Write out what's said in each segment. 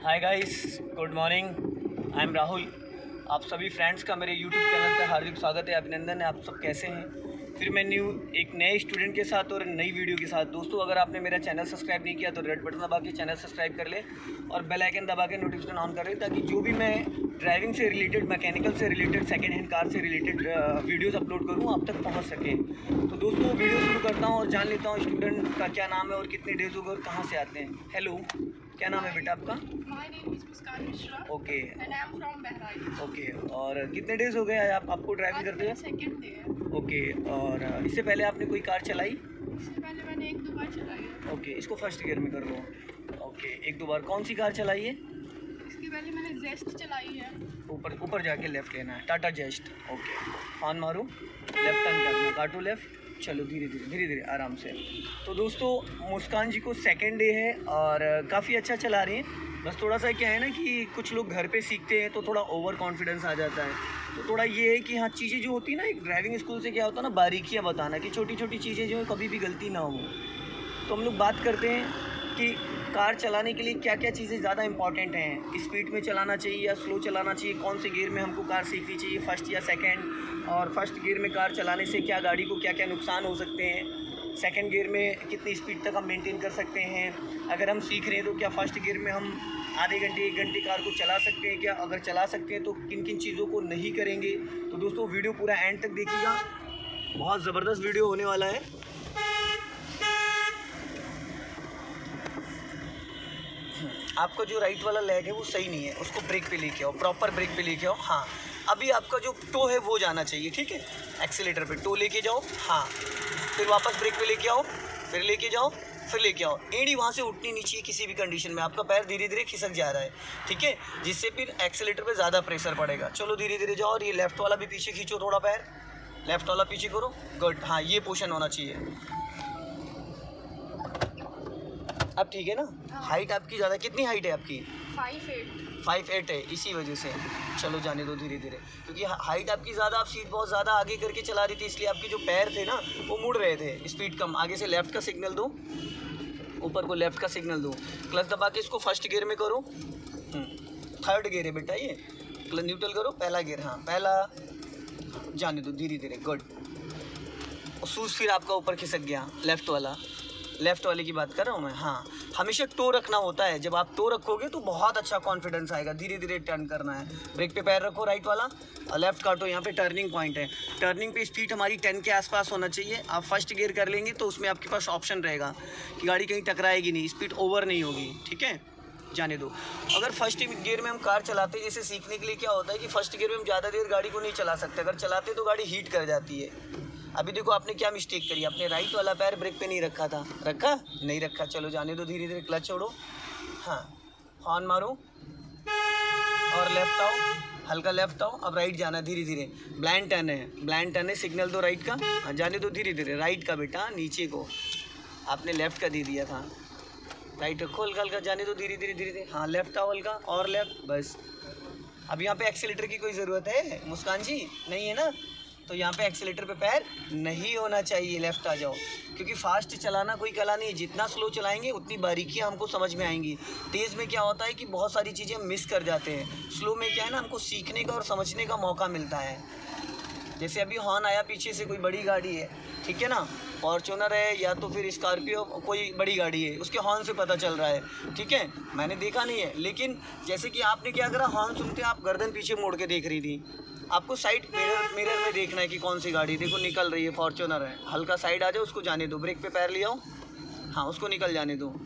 Hi guys, good morning. I am Rahul. आप सभी friends का मेरे यूट्यूब चैनल पर हार्दिक स्वागत है, अभिनंदन है। आप सब कैसे हैं? फिर मैं एक नए स्टूडेंट के साथ और नई वीडियो के साथ। दोस्तों, अगर आपने मेरा चैनल सब्सक्राइब नहीं किया तो रेड बटन दबा के चैनल सब्सक्राइब कर ले और बेल आइकन दबा के नोटिफिकेशन ऑन कर ले, ताकि जो भी मैं ड्राइविंग से रिलेटेड, मैकेनिकल से रिलेटेड, सेकेंड हैंड कार से रिलेटेड वीडियोस अपलोड करूँ, आप तक पहुँच सके। तो दोस्तों, वीडियो शुरू करता हूँ और जान लेता हूँ स्टूडेंट का क्या नाम है और कितने डेज हो गए और कहाँ से आते हैं। हेलो, क्या नाम है बेटा आपका? My name is Muskan Mishra. Okay And I am from Bahrain. Okay. और कितने डेज हो गए आपको ड्राइविंग आज करते मेरा हुए? सेकंड डे है। ओके। और इससे पहले आपने कोई कार चलाई? इससे पहले मैंने एक दो बार चलाई है। ओके, इसको फर्स्ट गियर में कर लो। ओके, एक दो बार। कौन सी कार चलाई है? इसके पहले मैंने जेस्ट चलाई है। ऊपर जाके लेफ्ट लेना है, टाटा जेस्ट। ओके, हॉर्न मारो, लेफ्ट टर्न करना, काटो लेफ्ट। चलो धीरे धीरे आराम से। तो दोस्तों, मुस्कान जी को सेकंड डे है और काफ़ी अच्छा चला रही हैं। बस थोड़ा सा क्या है ना कि कुछ लोग घर पे सीखते हैं तो थोड़ा ओवर कॉन्फिडेंस आ जाता है। तो थोड़ा ये है कि हाँ, चीज़ें जो होती है ना, एक ड्राइविंग स्कूल से क्या होता है ना, बारीकियाँ बताना कि छोटी छोटी चीज़ें जो है कभी भी गलती ना हो। तो हम लोग बात करते हैं कि कार चलाने के लिए क्या क्या चीज़ें ज़्यादा इंपॉर्टेंट हैं। स्पीड में चलाना चाहिए या स्लो चलाना चाहिए, कौन से गियर में हमको कार सीखनी चाहिए, फर्स्ट या सेकंड, और फर्स्ट गियर में कार चलाने से क्या गाड़ी को क्या क्या नुकसान हो सकते हैं, सेकंड गियर में कितनी स्पीड तक हम मेंटेन कर सकते हैं। अगर हम सीख रहे हैं तो क्या फर्स्ट गियर में हम आधे घंटे 1 घंटे कार को चला सकते हैं क्या? अगर चला सकते हैं तो किन किन चीज़ों को नहीं करेंगे। तो दोस्तों, वीडियो पूरा एंड तक देखिएगा, बहुत ज़बरदस्त वीडियो होने वाला है। आपका जो राइट वाला लेग है वो सही नहीं है, उसको ब्रेक पे लेके आओ, प्रॉपर ब्रेक पे लेके आओ। हाँ, अभी आपका जो टो है वो जाना चाहिए, ठीक है? एक्सीलेटर पे टो लेके जाओ, हाँ, फिर वापस ब्रेक पे लेके आओ, फिर लेके जाओ, फिर लेके आओ। एड़ी वहाँ से उठनी नहीं चाहिए किसी भी कंडीशन में। आपका पैर धीरे धीरे खिसक जा रहा है, ठीक है, जिससे फिर एक्सीलेटर पे ज़्यादा प्रेशर पड़ेगा। चलो धीरे धीरे जाओ। और ये लेफ्ट वाला भी पीछे खींचो, थोड़ा पैर लेफ्ट वाला पीछे करो। गुड, हाँ, ये पोर्शन होना चाहिए। अब ठीक है ना? हाइट आपकी ज़्यादा, कितनी हाइट है आपकी? 5'8" है, इसी वजह से। चलो जाने दो धीरे धीरे, क्योंकि हाइट आपकी ज़्यादा, आप सीट बहुत ज़्यादा आगे करके चला रही थी, इसलिए आपके जो पैर थे ना वो मुड़ रहे थे। स्पीड कम, आगे से लेफ़्ट का सिग्नल दो, ऊपर को लेफ़्ट का सिग्नल दो। क्लच दबा के इसको फर्स्ट गियर में करो। थर्ड गियर है बेटा ये। क्लच न्यूट्रल करो, पहला गियर, हाँ पहला। जाने दो धीरे धीरे, गुड। शूज़ फिर आपका ऊपर खिसक गया, लेफ़्ट वाले की बात कर रहा हूँ मैं। हाँ, हमेशा टो रखना होता है। जब आप टो रखोगे तो बहुत अच्छा कॉन्फिडेंस आएगा। धीरे धीरे टर्न करना है, ब्रेक पे पैर रखो राइट वाला और लेफ़्ट काटो। यहाँ पे टर्निंग पॉइंट है, टर्निंग पे स्पीड हमारी 10 के आसपास होना चाहिए। आप फर्स्ट गियर कर लेंगे तो उसमें आपके पास ऑप्शन रहेगा कि गाड़ी कहीं टकराएगी नहीं, स्पीड ओवर नहीं होगी, ठीक है? जाने दो। अगर फर्स्ट गियर में हम कार चलाते हैं, जैसे सीखने के लिए क्या होता है कि फर्स्ट गियर में हम ज़्यादा देर गाड़ी को नहीं चला सकते। अगर चलाते तो गाड़ी हीट कर जाती है। अभी देखो आपने क्या मिस्टेक करी, आपने राइट वाला पैर ब्रेक पे नहीं रखा था। रखा? नहीं रखा। चलो जाने दो धीरे धीरे, क्लच छोड़ो, हाँ, हॉर्न मारो और लेफ्ट आओ, हल्का लेफ्ट आओ। अब राइट जाना है धीरे धीरे। ब्लाइंड टर्न है, सिग्नल दो राइट का। हाँ, जाने दो धीरे धीरे, राइट का बेटा, नीचे को आपने लेफ्ट का दे दिया था। राइट रखो, हल्का हल्का, जाने दो धीरे धीरे। हाँ, लेफ्ट आओ हल्का और लेफ्ट, बस। अब यहाँ पे एक्सीलेटर की कोई ज़रूरत है मुस्कान जी? नहीं है ना? तो यहाँ पे एक्सीलेटर पे पैर नहीं होना चाहिए, लेफ़्ट आ जाओ। क्योंकि फास्ट चलाना कोई कला नहीं है, जितना स्लो चलाएंगे उतनी बारीकियाँ हमको समझ में आएंगी। तेज़ में क्या होता है कि बहुत सारी चीज़ें मिस कर जाते हैं। स्लो में क्या है ना, हमको सीखने का और समझने का मौका मिलता है। जैसे अभी हॉर्न आया पीछे से, कोई बड़ी गाड़ी है, ठीक है ना, फॉर्च्यूनर है या तो फिर स्कॉर्पियो, कोई बड़ी गाड़ी है, उसके हॉर्न से पता चल रहा है, ठीक है? मैंने देखा नहीं है, लेकिन जैसे कि आपने क्या करा, हॉर्न सुनते आप गर्दन पीछे मोड़ के देख रही थी। आपको साइड मिरर में देखना है कि कौन सी गाड़ी, देखो निकल रही है, फॉर्च्यूनर है। हल्का साइड आ जाओ, उसको जाने दो, ब्रेक पे पैर ले आओ, हाँ, उसको निकल जाने दो।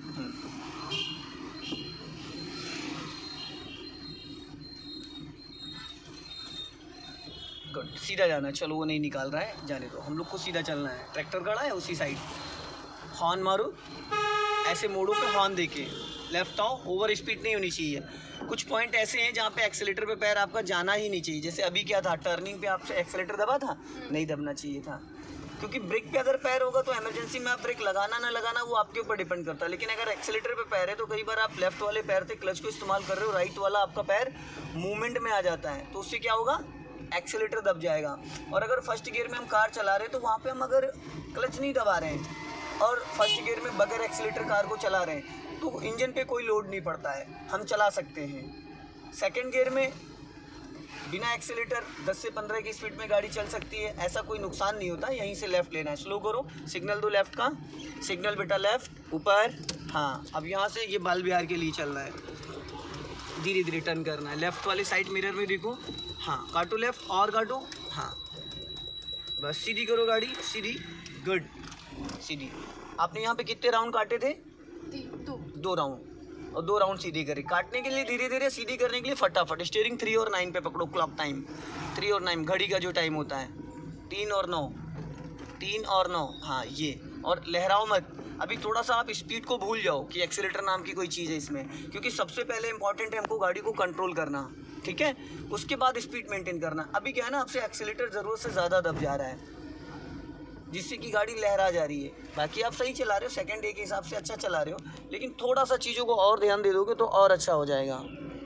गुड, सीधा जाना है। चलो, वो नहीं निकाल रहा है, जाने दो, हम लोग को सीधा चलना है। ट्रैक्टर खड़ा है उसी साइड, हॉर्न मारो, ऐसे मोड़ो पे हॉर्न देके लेफ्ट आओ। ओवर स्पीड नहीं होनी चाहिए। कुछ पॉइंट ऐसे हैं जहाँ पे एक्सीलेटर पे पैर आपका जाना ही नहीं चाहिए। जैसे अभी क्या था, टर्निंग पे आपसे एक्सीलेटर दबा था, नहीं दबना चाहिए था। क्योंकि ब्रेक पे अगर पैर होगा तो इमरजेंसी में आप ब्रेक लगाना ना लगाना वो आपके ऊपर डिपेंड करता है। लेकिन अगर एक्सीलेटर पे पैर है तो कई बार आप लेफ्ट वाले पैर से क्लच को इस्तेमाल कर रहे हो, राइट वाला आपका पैर मूवमेंट में आ जाता है, तो उससे क्या होगा, एक्सीलेटर दब जाएगा। और अगर फर्स्ट गियर में हम कार चला रहे हैं तो वहाँ पे हम अगर क्लच नहीं दबा रहे हैं और फर्स्ट गियर में बगैर एक्सीलेटर कार को चला रहे हैं तो इंजन पे कोई लोड नहीं पड़ता है, हम चला सकते हैं। सेकंड गियर में बिना एक्सीलेटर 10 से 15 की स्पीड में गाड़ी चल सकती है, ऐसा कोई नुकसान नहीं होता। यहीं से लेफ़्ट लेना है, स्लो करो, सिग्नल दो लेफ़्ट का, सिग्नल बेटा लेफ़्ट ऊपर। हाँ, अब यहाँ से ये बाल बिहार के लिए चलना है, धीरे धीरे टर्न करना है। लेफ़्ट वाले साइड मिरर में देखो, हाँ काटो लेफ़्ट और काटो, हाँ बस सीधी करो गाड़ी, सीधी, गुड, सीधी। आपने यहाँ पे कितने राउंड काटे थे? 2 राउंड, और 2 राउंड सीधी करी। काटने के लिए धीरे धीरे, सीधी करने के लिए फटाफट। स्टीयरिंग 3 और 9 पे पकड़ो, क्लॉक टाइम 3 और 9 घड़ी का जो टाइम होता है, 3 और 9, 3 और 9, हाँ ये। और लहराओ मत, अभी थोड़ा सा आप स्पीड को भूल जाओ कि एक्सीलेटर नाम की कोई चीज़ है इसमें, क्योंकि सबसे पहले इंपॉर्टेंट है हमको गाड़ी को कंट्रोल करना, ठीक है, उसके बाद स्पीड मेंटेन करना। अभी क्या है ना, आपसे एक्सीलेटर ज़रूरत से ज़्यादा दब जा रहा है, जिससे कि गाड़ी लहरा जा रही है। बाकी आप सही चला रहे हो, सेकंड डे के हिसाब से अच्छा चला रहे हो, लेकिन थोड़ा सा चीज़ों को और ध्यान दे दोगे तो और अच्छा हो जाएगा।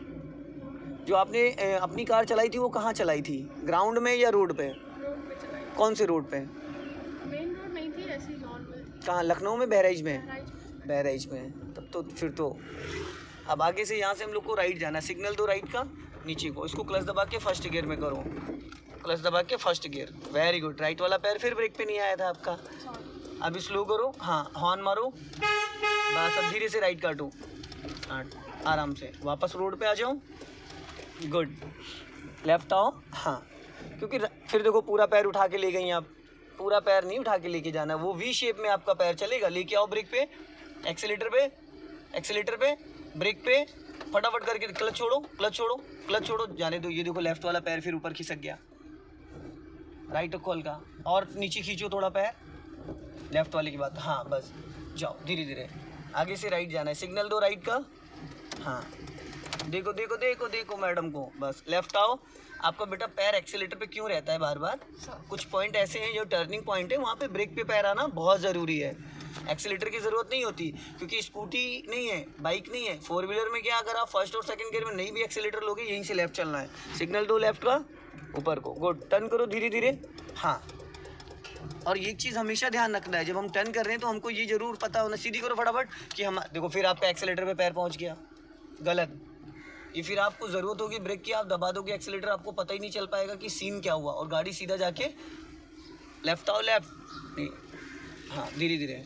जो आपने अपनी कार चलाई थी वो कहाँ चलाई थी, ग्राउंड में या रोड पे? रोड पे चलाई। कौन से रोड पे? मेन रोड नहीं थी, ऐसी नॉर्मल थी। कहाँ, लखनऊ में, बहराइच में? बहराइच बहराइच में, तब तो फिर तो। अब आगे से यहाँ से हम लोग को राइट जाना है, सिग्नल दो राइट का, नीचे को, इसको क्लच दबा के फर्स्ट गियर में करो, क्लच दबा के first gear, very good. Right वाला पैर फिर ब्रेक पे नहीं आया था आपका, अभी स्लो करो, हाँ हॉर्न मारो, बस अब धीरे से राइट काटो, आराम से वापस रोड पे आ जाओ, गुड। लेफ्ट आओ, हाँ, क्योंकि फिर देखो पूरा पैर उठा के ले गई आप, पूरा पैर नहीं उठा के लेके जाना, वो वी शेप में आपका पैर चलेगा। लेके आओ ब्रेक पे, एक्सीलेटर पे, एक्सीलेटर पे, ब्रेक पे, फटाफट करके क्लच छोड़ो, क्लच छोड़ो, क्लच छोड़ो, जाने दो। ये देखो लेफ्ट वाला पैर फिर ऊपर खिसक गया, राइट कॉल का, और नीचे खींचो थोड़ा पैर, लेफ्ट वाले की बात, हाँ बस जाओ धीरे धीरे। आगे से राइट जाना है, सिग्नल दो राइट का, हाँ देखो देखो देखो देखो मैडम को, बस लेफ्ट आओ। आपका बेटा पैर एक्सीलेटर पे क्यों रहता है बार बार? कुछ पॉइंट ऐसे हैं जो टर्निंग पॉइंट है, वहाँ पे ब्रेक पे पैर आना बहुत ज़रूरी है। एक्सीलेटर की ज़रूरत नहीं होती, क्योंकि स्कूटी नहीं है, बाइक नहीं है। 4 व्हीलर में क्या, अगर आप फर्स्ट और सेकंड गियर में नहीं भी एक्सीलेटर लोगे, यहीं से लेफ्ट चलना है। सिग्नल दो लेफ्ट का, ऊपर को, गुड, टर्न करो धीरे धीरे, हाँ। और एक चीज़ हमेशा ध्यान रखना है, जब हम टर्न कर रहे हैं तो हमको ये ज़रूर पता होना, सीधी करो फटाफट, कि हम देखो फिर आपका एक्सीलेटर पे पैर पहुंच गया, गलत। ये फिर आपको ज़रूरत होगी ब्रेक की, आप दबा दोगे एक्सीलेटर, आपको पता ही नहीं चल पाएगा कि सीन क्या हुआ, और गाड़ी सीधा जाके लेफ्ट आओ, लेफ्ट नहीं, हाँ धीरे धीरे।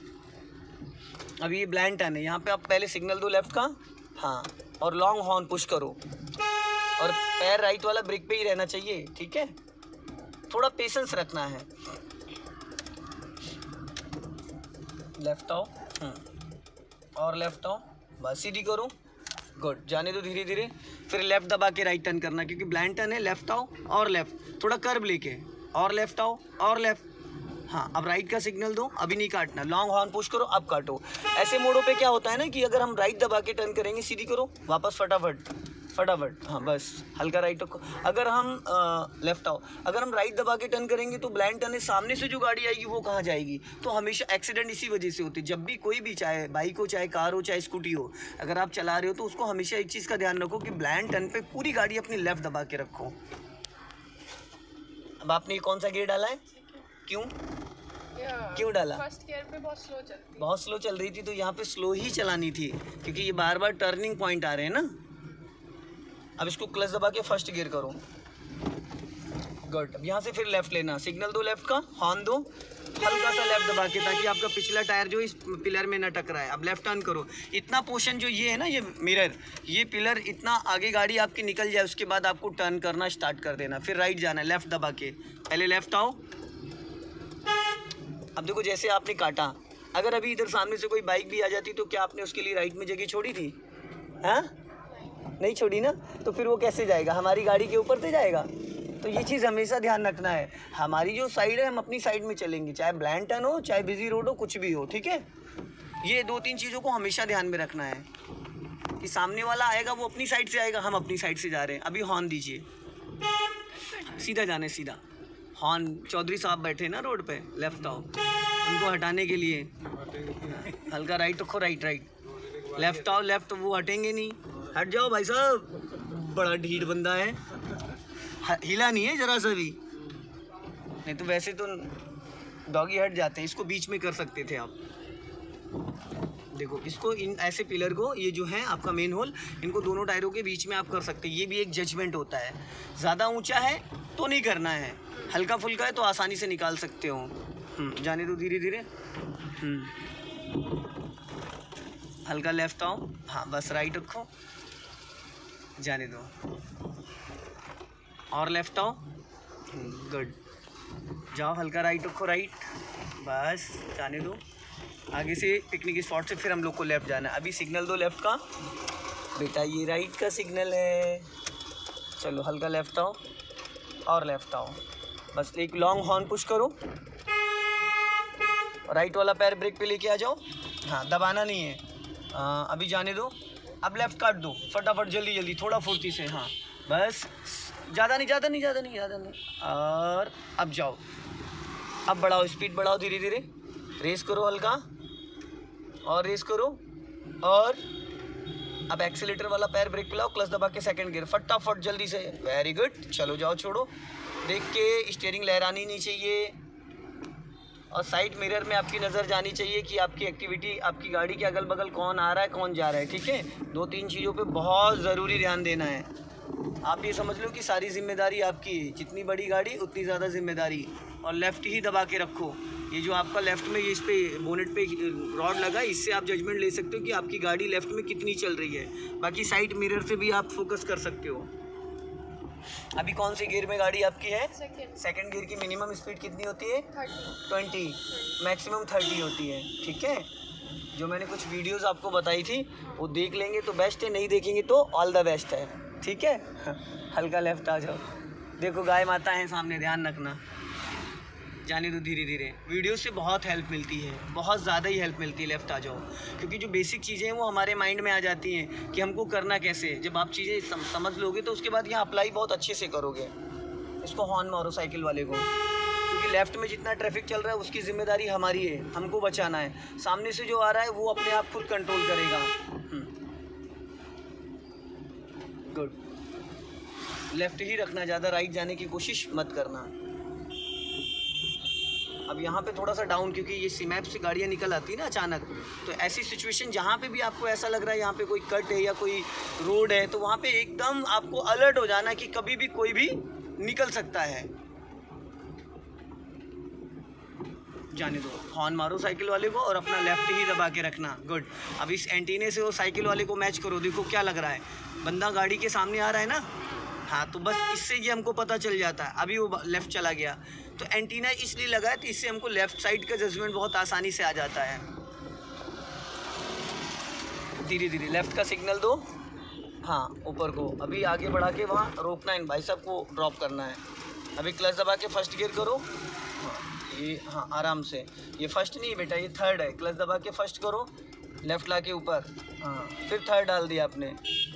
अभी ये ब्लाइंड टर्न है, यहाँ पे आप पहले सिग्नल दो लेफ्ट का, हाँ, और लॉन्ग हॉर्न पुश करो, और पैर राइट वाला ब्रेक पे ही रहना चाहिए, ठीक है, थोड़ा पेशेंस रखना है। लेफ्ट आओ, और लेफ्ट आओ, बस सीधी करो, गुड, जाने दो धीरे धीरे। फिर लेफ्ट दबा के राइट टर्न करना, क्योंकि ब्लाइंड टर्न है। लेफ्ट आओ और लेफ्ट, थोड़ा कर्व लेके, और लेफ्ट आओ और लेफ्ट, हाँ अब राइट का सिग्नल दो, अभी नहीं काटना, लॉन्ग हॉर्न पुश करो, अब काटो। ऐसे मोड़ों पे क्या होता है ना कि अगर हम राइट दबा के टर्न करेंगे, सीधी करो वापस फटाफट फटाफट, हाँ बस हल्का राइट रखो। अगर हम लेफ्ट आओ, अगर हम राइट दबा के टर्न करेंगे तो ब्लाइंड टर्न है, सामने से जो गाड़ी आएगी वो कहाँ जाएगी? तो हमेशा एक्सीडेंट इसी वजह से होती है। जब भी कोई भी, चाहे बाइक हो, चाहे कार हो, चाहे स्कूटी हो, अगर आप चला रहे हो तो उसको हमेशा एक चीज़ का ध्यान रखो कि ब्लाइंड टर्न पे पूरी गाड़ी अपनी लेफ्ट दबा के रखो। अब आपने कौन सा गियर डाला है, क्यों क्यों डाला? फर्स्ट गियर पे बहुत स्लो चल रही थी, तो यहाँ पे स्लो ही चलानी थी, क्योंकि ये बार बार टर्निंग पॉइंट आ रहे हैं ना। अब इसको क्लच दबा के फर्स्ट गियर करो, गुड। अब यहाँ से फिर लेफ्ट लेना, सिग्नल दो लेफ्ट का, हॉर्न दो, हल्का सा लेफ्ट दबा के, ताकि आपका पिछला टायर जो इस पिलर में न टकराए। अब लेफ्ट टर्न करो, इतना पोर्शन जो ये है ना, ये मिरर, ये पिलर इतना आगे गाड़ी आपकी निकल जाए, उसके बाद आपको टर्न करना स्टार्ट कर देना। फिर राइट जाना है, लेफ्ट दबा के, पहले लेफ्ट आओ। अब देखो जैसे आपने काटा, अगर अभी इधर सामने से कोई बाइक भी आ जाती तो क्या आपने उसके लिए राइट में जगह छोड़ी थी? हाँ नहीं छोड़ी ना, तो फिर वो कैसे जाएगा? हमारी गाड़ी के ऊपर से जाएगा। तो ये चीज़ हमेशा ध्यान रखना है, हमारी जो साइड है हम अपनी साइड में चलेंगे, चाहे ब्लाइंड टर्न हो, चाहे बिजी रोड हो, कुछ भी हो, ठीक है। ये 2-3 चीज़ों को हमेशा ध्यान में रखना है कि सामने वाला आएगा वो अपनी साइड से आएगा, हम अपनी साइड से जा रहे हैं। अभी हॉर्न दीजिए, सीधा जाने, सीधा हॉर्न। चौधरी साहब बैठे ना रोड पे, लेफ्ट आओ, उनको हटाने के लिए हल्का राइट रखो, राइट राइट, लेफ्ट आओ, लेफ्ट, वो हटेंगे नहीं, हट जाओ भाई साहब, बड़ा ढीठ बंदा है, हिला नहीं है जरा सा भी, नहीं तो वैसे तो डॉगी हट जाते हैं, इसको बीच में कर सकते थे आप। देखो इसको, इन ऐसे पिलर को, ये जो है आपका मेन होल, इनको दोनों टायरों के बीच में आप कर सकते हैं। ये भी एक जजमेंट होता है। ज़्यादा ऊंचा है तो नहीं करना है, हल्का फुल्का है तो आसानी से निकाल सकते हो। जाने दो धीरे धीरे। हल्का लेफ्ट आओ, हाँ बस राइट रखो, जाने दो, और लेफ्ट आओ, गुड, जाओ हल्का राइट रखो, राइट, बस जाने दो। आगे से पिकनिक स्पॉट से फिर हम लोग को लेफ़्ट जाना है। अभी सिग्नल दो लेफ़्ट का, बेटा ये राइट का सिग्नल है। चलो हल्का लेफ़्ट आओ और लेफ़्ट आओ, बस एक लॉन्ग हॉर्न पुश करो, राइट वाला पैर ब्रेक पे लेके आ जाओ। हाँ दबाना नहीं है। अभी जाने दो, अब लेफ़्ट काट दो फटाफट, जल्दी जल्दी, थोड़ा फुर्ती से, हाँ बस, ज़्यादा नहीं ज़्यादा नहीं ज़्यादा नहीं ज़्यादा नहीं। और अब जाओ, अब बढ़ाओ, स्पीड बढ़ाओ धीरे धीरे, रेस करो हल्का, और रेस करो, और अब एक्सीलेटर वाला पैर ब्रेक पे लाओ, क्लच दबा के सेकंड गियर, फटाफट जल्दी से, वेरी गुड। चलो जाओ, छोड़ो, देख के स्टीयरिंग लहरानी नहीं चाहिए, और साइड मिरर में आपकी नज़र जानी चाहिए कि आपकी एक्टिविटी, आपकी गाड़ी के अगल बगल कौन आ रहा है कौन जा रहा है, ठीक है। 2-3 चीज़ों पे बहुत ज़रूरी ध्यान देना है। आप ये समझ लो कि सारी जिम्मेदारी आपकी है, जितनी बड़ी गाड़ी उतनी ज़्यादा जिम्मेदारी। और लेफ़्ट ही दबा के रखो, ये जो आपका लेफ़्ट में ये इस पे बोनेट पे रॉड लगा, इससे आप जजमेंट ले सकते हो कि आपकी गाड़ी लेफ़्ट में कितनी चल रही है। बाकी साइड मिरर से भी आप फोकस कर सकते हो। अभी कौन से गियर में गाड़ी आपकी है? सेकंड गियर की मिनिमम स्पीड कितनी होती है? 20, मैक्सिमम 30 होती है, ठीक है। जो मैंने कुछ वीडियोस आपको बताई थी वो देख लेंगे तो बेस्ट है, नहीं देखेंगे तो ऑल द बेस्ट है, ठीक है। हल्का लेफ्ट आ जाओ, देखो गाय माता है सामने, ध्यान रखना, जाने दो धीरे धीरे। वीडियो से बहुत हेल्प मिलती है, बहुत ज़्यादा ही हेल्प मिलती है। लेफ़्ट आ जाओ, क्योंकि जो बेसिक चीज़ें हैं वो हमारे माइंड में आ जाती हैं कि हमको करना कैसे। जब आप चीज़ें समझ लोगे तो उसके बाद यहाँ अप्लाई बहुत अच्छे से करोगे। इसको हॉर्न मारो साइकिल वाले को, क्योंकि लेफ़्ट में जितना ट्रैफिक चल रहा है उसकी ज़िम्मेदारी हमारी है, हमको बचाना है। सामने से जो आ रहा है वो अपने आप खुद कंट्रोल करेगा। गुड, लेफ़्ट ही रखना, ज़्यादा राइट जाने की कोशिश मत करना। अब यहाँ पे थोड़ा सा डाउन, क्योंकि ये सीमैप से गाड़ियाँ निकल आती है ना अचानक, तो ऐसी सिचुएशन जहाँ पे भी आपको ऐसा लग रहा है यहाँ पे कोई कट है या कोई रोड है, तो वहाँ पे एकदम आपको अलर्ट हो जाना कि कभी भी कोई भी निकल सकता है। जाने दो, हॉर्न मारो साइकिल वाले को और अपना लेफ़्ट ही दबा के रखना। गुड, अब इस एंटीने से वो साइकिल वाले को मैच करो, देखो क्या लग रहा है, बंदा गाड़ी के सामने आ रहा है ना, हाँ, तो बस इससे ये हमको पता चल जाता है। अभी वो लेफ़्ट चला गया, तो एंटीना इसलिए लगा है तो इससे हमको लेफ़्ट साइड का जजमेंट बहुत आसानी से आ जाता है। धीरे धीरे लेफ़्ट का सिग्नल दो, हाँ ऊपर को, अभी आगे बढ़ा के वहाँ रोकना है, भाई साहब को ड्रॉप करना है। अभी क्लच दबा के फर्स्ट गियर करो, हाँ ये, हाँ आराम से, ये फर्स्ट नहीं बेटा, ये थर्ड है। क्लच दबा के फर्स्ट करो, लेफ़्ट ला के ऊपर, हाँ फिर थर्ड डाल दिया आपने,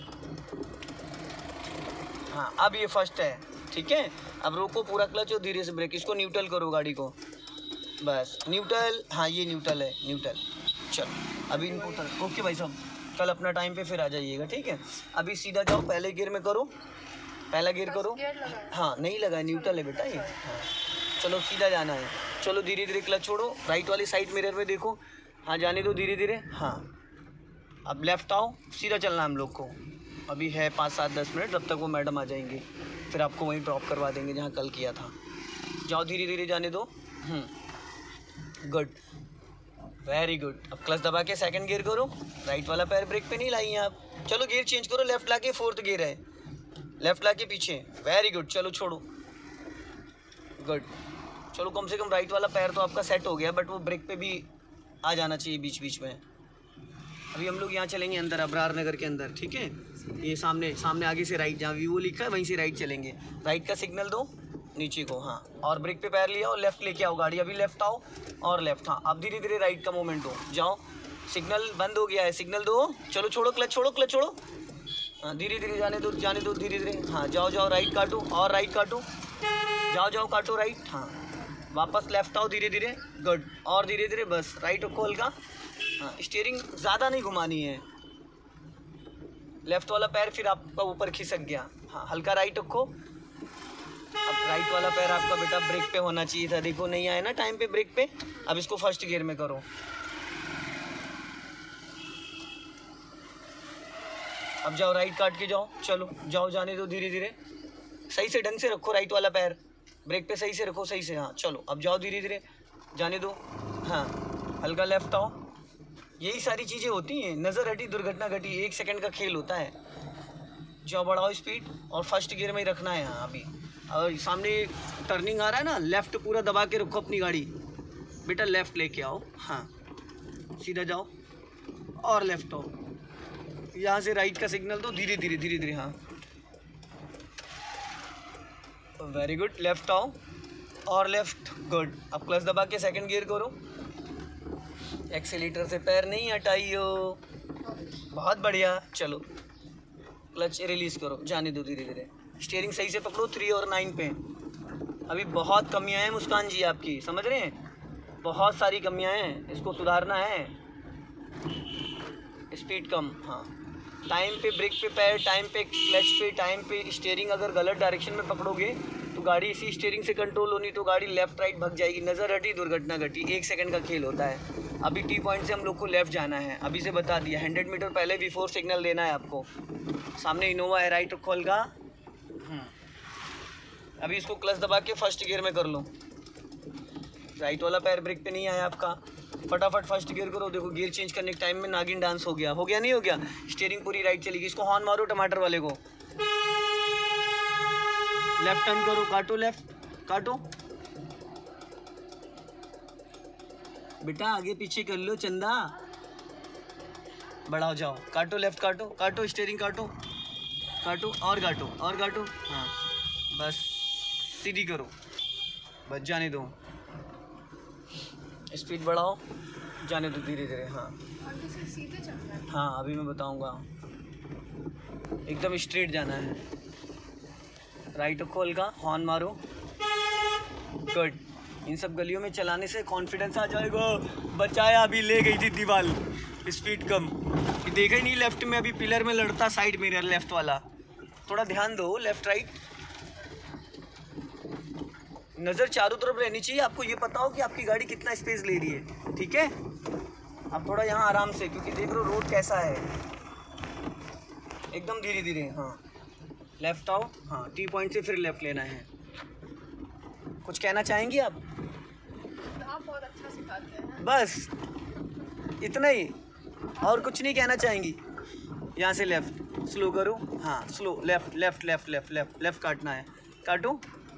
हाँ अब ये फर्स्ट है, ठीक है। अब रोको पूरा क्लच और धीरे से ब्रेक, इसको न्यूट्रल करो गाड़ी को, बस न्यूट्रल, हाँ ये न्यूट्रल है, न्यूट्रल। चलो अभी इनको उतर, ओके भाई साहब, कल अपना टाइम पे फिर आ जाइएगा, ठीक है। अभी सीधा जाओ, पहले गियर में करो, पहला गियर करो, हाँ नहीं लगा, न्यूट्रल है बेटा ये, हाँ चलो सीधा जाना है। चलो धीरे धीरे क्लच छोड़ो, राइट वाली साइड मिरर में देखो, हाँ जाने दो धीरे धीरे, हाँ अब लेफ़्ट आओ, सीधा चलना हम लोग को। अभी है 5-7-10 मिनट, जब तक वो मैडम आ जाएंगे फिर आपको वहीं ड्रॉप करवा देंगे जहाँ कल किया था। जाओ धीरे धीरे जाने दो, गुड, वेरी गुड। अब क्लच दबा के सेकंड गियर करो, राइट वाला पैर ब्रेक पे नहीं लाई हैं आप। चलो गियर चेंज करो, लेफ़्ट ला के फोर्थ गियर है, लेफ़्ट ला के पीछे, वेरी गुड। चलो छोड़ो, गुड। चलो कम से कम राइट वाला पैर तो आपका सेट हो गया, बट वो ब्रेक पे भी आ जाना चाहिए बीच बीच में। अभी हम लोग यहाँ चलेंगे अंदर, अबरार नगर के अंदर, ठीक है। ये सामने आगे से राइट, जहाँ वीवो लिखा है वहीं से राइट चलेंगे। राइट का सिग्नल दो नीचे को, हाँ, और ब्रेक पे पैर लिया और लेफ़्ट लेके आओ गाड़ी। अभी लेफ़्ट आओ और लेफ़्ट, हाँ अब धीरे धीरे राइट का मूवमेंट दो, जाओ। सिग्नल बंद हो गया है, सिग्नल दो, चलो छोड़ो क्लच, छोड़ो क्लच छोड़ो, हाँ धीरे धीरे जाने दो धीरे धीरे, हाँ जाओ राइट काटो और राइट काटो, जाओ काटो राइट, हाँ वापस लेफ़्ट आओ धीरे धीरे, गुड, और धीरे धीरे बस राइट रखो हल्का, हाँ स्टीयरिंग ज़्यादा नहीं घुमानी है। लेफ़्ट वाला पैर फिर आपका ऊपर खिसक गया, हाँ हल्का राइट रखो, अब राइट वाला पैर आपका बेटा ब्रेक पे होना चाहिए था, देखो नहीं आया ना टाइम पे ब्रेक पे। अब इसको फर्स्ट गियर में करो। अब जाओ राइट काट के जाओ, चलो जाओ, जाने दो धीरे धीरे, सही से ढंग से रखो राइट वाला पैर, ब्रेक पे सही से रखो, सही से, हाँ चलो अब जाओ धीरे धीरे, जाने दो, हाँ हल्का लेफ्ट आओ। यही सारी चीज़ें होती हैं, नज़र हटी दुर्घटना घटी, 1 सेकंड का खेल होता है। जाओ बढ़ाओ स्पीड और फर्स्ट गियर में ही रखना है यहाँ अभी। और सामने टर्निंग आ रहा है ना, लेफ़्ट पूरा दबा के रखो अपनी गाड़ी बेटा, लेफ़्ट लेके आओ, हाँ सीधा जाओ और लेफ़्ट आओ, यहाँ से राइट का सिग्नल दो, धीरे धीरे धीरे धीरे, हाँ वेरी गुड, लेफ़्ट आओ और लेफ़्ट, गुड। अब क्लच दबा के सेकंड गियर करो, एक्सीलेटर से पैर नहीं हटाइयो, बहुत बढ़िया, चलो क्लच रिलीज़ करो, जाने दो धीरे धीरे, स्टीयरिंग सही से पकड़ो 3 और 9 पे। अभी बहुत कमियां हैं मुस्कान जी आपकी, समझ रहे हैं, बहुत सारी कमियां हैं, इसको सुधारना है। स्पीड कम, हाँ टाइम पे ब्रेक पे पैर, टाइम पे क्लच पे, टाइम पे स्टीयरिंग। अगर गलत डायरेक्शन में पकड़ोगे तो गाड़ी इसी स्टीयरिंग से कंट्रोल होनी, तो गाड़ी लेफ़्ट राइट भग जाएगी, नज़र हटी दुर्घटना घटी, 1 सेकंड का खेल होता है। अभी टी पॉइंट से हम लोग को लेफ़्ट जाना है, अभी से बता दिया, 100 मीटर पहले बिफोर सिग्नल देना है आपको। सामने इनोवा है, राइट खोल का, अभी इसको क्लच दबा के फर्स्ट गियर में कर लो। राइट वाला पैर ब्रेक पे नहीं आया आपका, फटाफट फर्स्ट गियर करो। देखो गियर चेंज करने के टाइम में नागिन डांस हो गया, हो गया नहीं हो गया, स्टीयरिंग पूरी राइट चलेगी। इसको हॉर्न मारो टमाटर वाले को, लेफ्ट टर्न करो, काटो लेफ्ट, काटो बेटा, आगे पीछे कर लो चंदा, बढ़ाओ जाओ, काटो लेफ्ट, काटो काटो स्टीयरिंग, काटो काटो और काटो और काटो, हाँ बस सीधी करो, बस जाने दो, स्पीड बढ़ाओ, जाने दो धीरे धीरे, हाँ आगे से सीधे चलना है। हाँ अभी मैं बताऊंगा, एकदम स्ट्रेट जाना है, राइट खोल का, हॉर्न मारो, गुड। इन सब गलियों में चलाने से कॉन्फिडेंस आ जाएगा। बचाया, अभी ले गई थी दीवार, स्पीड कम, देखा ही नहीं लेफ्ट में, अभी पिलर में लड़ता साइड मिरर लेफ्ट वाला, थोड़ा ध्यान दो लेफ्ट राइट, नज़र चारों तरफ रहनी चाहिए। आपको ये पता हो कि आपकी गाड़ी कितना स्पेस ले रही है, ठीक है। अब थोड़ा यहाँ आराम से, क्योंकि देख रहे हो रोड कैसा है, एकदम धीरे धीरे, हाँ लेफ्ट आओ, हाँ टी पॉइंट से फिर लेफ्ट लेना है। कुछ कहना चाहेंगी आप? आप बहुत अच्छा सिखाते हैं। बस इतना ही, और कुछ नहीं कहना चाहेंगी? यहाँ से लेफ्ट स्लो करो, हाँ slow, left left left left left left काटना है, काटो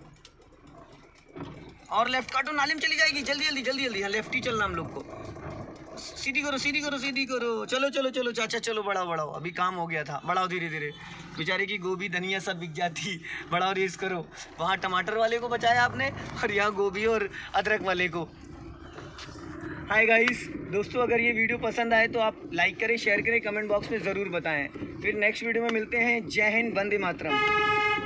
और लेफ्ट काटो, नाले में चली जाएगी, जल्दी जल्दी जल्दी जल्दी, हाँ लेफ्ट ही चलना हम लोग को, सीधी करो सीधी करो सीधी करो, चलो चलो चलो चाचा चलो, बढ़ाओ बढ़ाओ, अभी काम हो गया था, बढ़ाओ धीरे धीरे, बेचारे की गोभी धनिया सब बिक जाती, बढ़ाओ रेस करो। वहाँ टमाटर वाले को बचाया आपने और यहाँ गोभी और अदरक वाले को। हाय गाइस, दोस्तों अगर ये वीडियो पसंद आए तो आप लाइक करें, शेयर करें, कमेंट बॉक्स में ज़रूर बताएं। फिर नेक्स्ट वीडियो में मिलते हैं। जय हिंद, वंदे मातरम।